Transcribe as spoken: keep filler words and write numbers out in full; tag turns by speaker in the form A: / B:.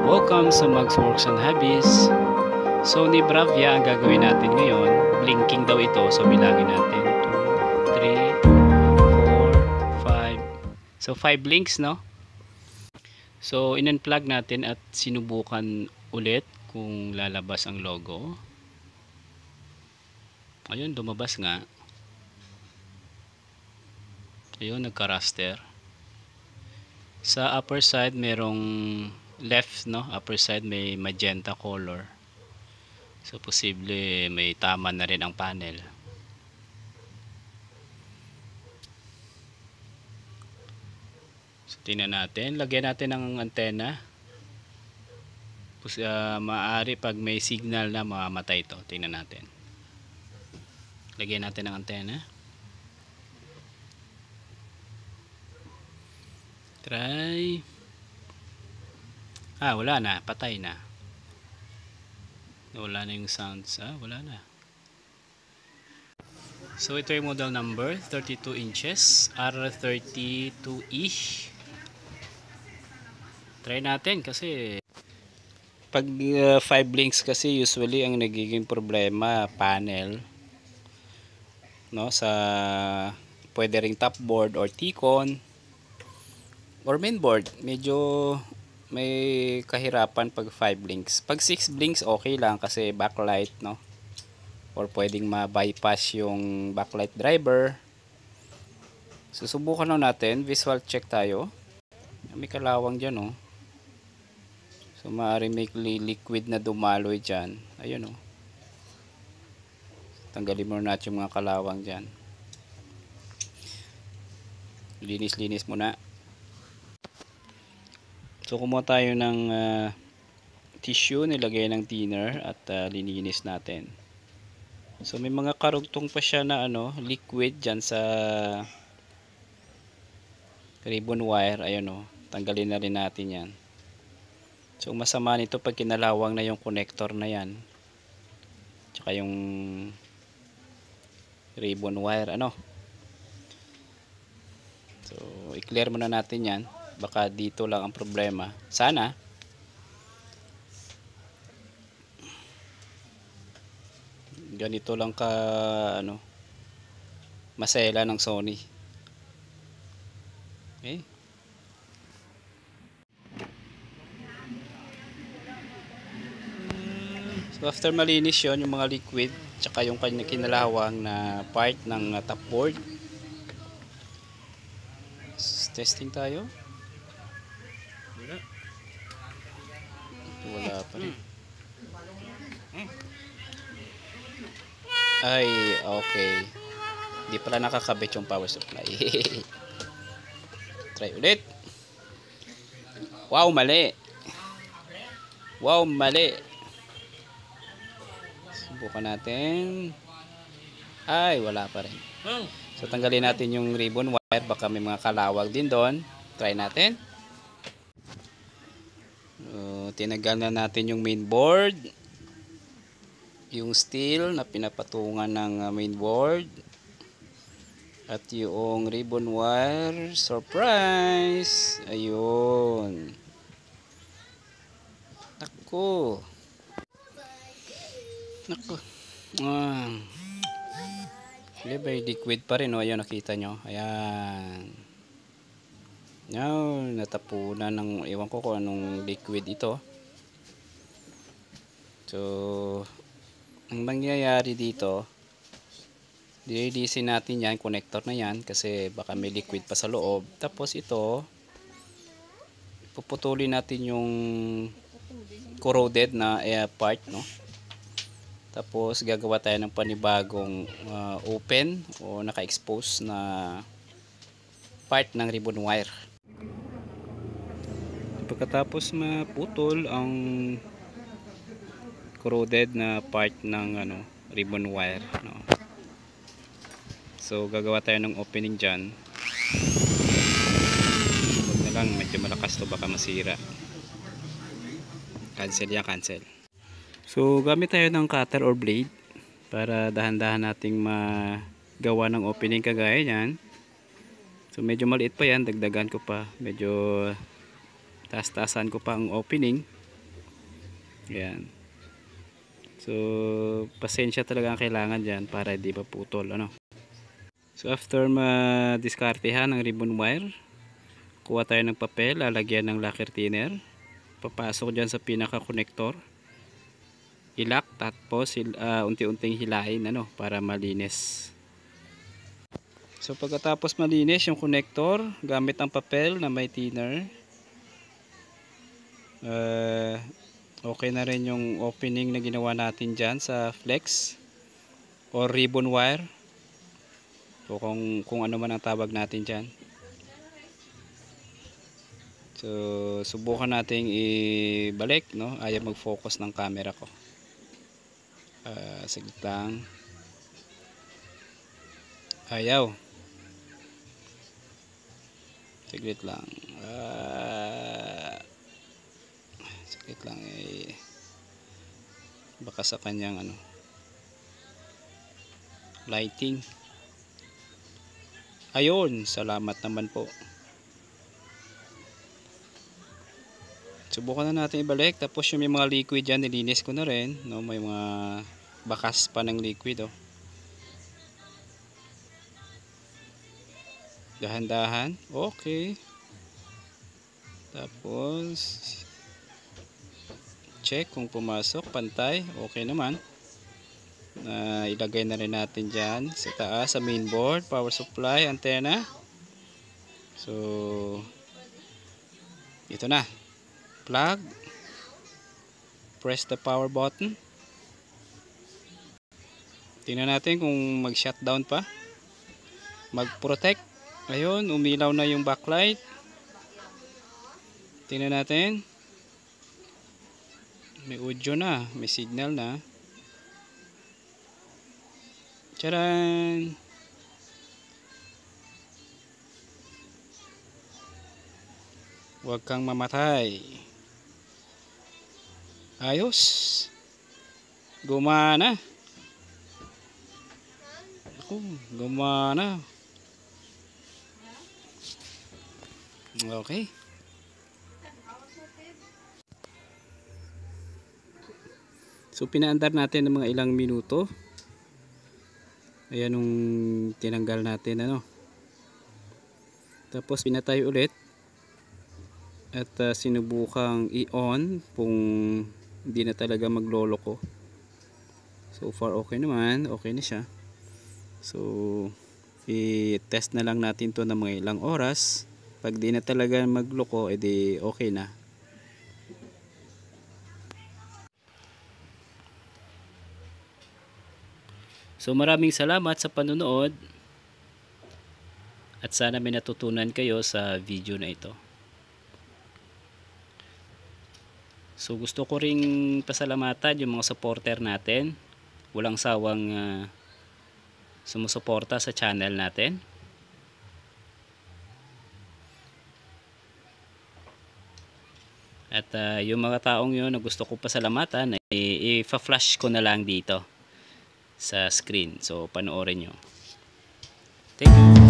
A: Welcome sa Mags Works and Hobbies. Sony Bravia ang gagawin natin ngayon. Blinking daw ito, so bilangin natin two, three, four, five. So five blinks, no? So in-unplug natin at sinubukan ulit kung lalabas ang logo. Ayun, lumabas nga. Ayun, nagka-raster. Sa upper side merong left, no, upper side may magenta color, so posible may tama na rin ang panel. So tingnan natin, lagyan natin ng antena. Uh, maaari pag may signal na mamamatay ito. Tingnan natin, lagyan natin ng antena. Try. Ah, wala na. Patay na. Wala na yung sounds. Ah, wala na. So, ito yung model number. thirty-two inches. R thirty-two E. Try natin kasi pag uh, five blinks kasi usually ang nagiging problema panel, no, sa pwede ring top board or T-con or mainboard. Medyo may kahirapan pag five blinks. Pag six blinks okay lang kasi backlight, no, or pwedeng ma-bypass yung backlight driver. Susubukan lang natin, visual check tayo. May kalawang dyan, oh. So maaari may liquid na dumaloy dyan. Ayun, oh. Tanggalin mo natin yung mga kalawang dyan. Linis-linis muna. So kumuha tayo ng uh, tissue, nilagay ng thinner at uh, lininis natin. So may mga karugtong pa siya na ano, liquid dyan sa ribbon wire. Ayun, oh, tanggalin na rin natin yan. So masama nito pag kinalawang na yung connector na yan, tsaka yung ribbon wire, ano. So i-clear muna natin yan. Baka dito lang ang problema. Sana. Ganito lang ka ano, masela ng Sony. Okay. So after malinis yon, yung mga liquid tsaka yung kanya kinalawang na part ng uh, top board, testing tayo. Wala pa rin. Ay, okay. Hindi pala nakakabit yung power supply. Try ulit. Wow, mali. Wow, mali. Subukan natin. Ay, wala pa rin. So tanggalin natin yung ribbon wire. Baka may mga kalawag din doon. Try natin. Uh, tinanggal na natin yung mainboard, yung steel na pinapatungan ng uh, mainboard, at yung ribbon wire. Surprise! Ayun. Naku. Naku. Ah. May liquid pa rin, oh. Ayun, nakita nyo. Ayan. Now, natapunan ng, ewan ko kung anong liquid ito. So, ang mangyayari dito, dililisin natin yan, connector na yan, kasi baka may liquid pa sa loob. Tapos ito, puputulin natin yung corroded na air part, no? Tapos gagawa tayo ng panibagong uh, open o naka-expose na part ng ribbon wire. Pagkatapos maputol ang corroded na part ng ano, ribbon wire, no? So gagawa tayo ng opening dyan. Huwag na lang, medyo malakas to, baka masira. Cancel yan, cancel. So gamit tayo ng cutter or blade para dahan-dahan nating magawa ng opening kagaya yan. So medyo maliit pa yan, dagdagan ko pa, medyo taas-taasan ko pa ang opening Yan. So, pasensya talaga ang kailangan dyan para hindi maputol, ano. So, after ma-diskartehan ng ribbon wire, kuha tayo ng papel, lalagyan ng lacquer thinner, papasok dyan sa pinaka-connector, ilak, tapos uh, unti-unting hilain, ano, para malinis. So, pagkatapos malinis yung connector, gamit ang papel na may thinner, uh, okay na rin yung opening na ginawa natin dyan sa flex or ribbon wire, o kung, kung ano man ang tawag natin dyan. So, subukan nating ibalik, no? Ayaw mag-focus ng camera ko. Uh, saglit lang. Ayaw. Saglit lang. Uh, saglit lang. Eh, baka sa kanyang ano, lighting. Ayun, salamat naman po. Subukan na natin ibalik. Tapos yung may mga liquid dyan, nilinis ko na rin, no? May mga bakas pa ng liquid, oh. Dahan-dahan. Okay. Tapos check kung pumasok, pantay. Okay naman. Uh, ilagay na rin natin dyan sa taas, sa mainboard, power supply, antenna. So, ito na. Plug. Press the power button. Tingnan natin kung mag-shutdown pa. Mag-protect. Ayun, umilaw na yung backlight. Tingnan natin. May audio na, may signal na. Tcharan! Huwag kang mamatay. Ayos. Gumana. Ako, gumana. Okay. So, pinaandar natin ng mga ilang minuto. Ayan nung tinanggal natin, ano. Tapos pinatay ulit at uh, sinubukang i-on kung hindi na talaga magloloko. So far okay naman, okay na siya. So i-test na lang natin to ng mga ilang oras. Pag di na talaga magloko, edi okay na. So maraming salamat sa panonood at sana may natutunan kayo sa video na ito. So gusto ko ring pasalamatan yung mga supporter natin. Walang sawang uh, sumusuporta sa channel natin. At uh, yung mga taong yun na gusto ko pasalamatan, i-flash ko na lang dito sa screen. So panoorin nyo. Thank you.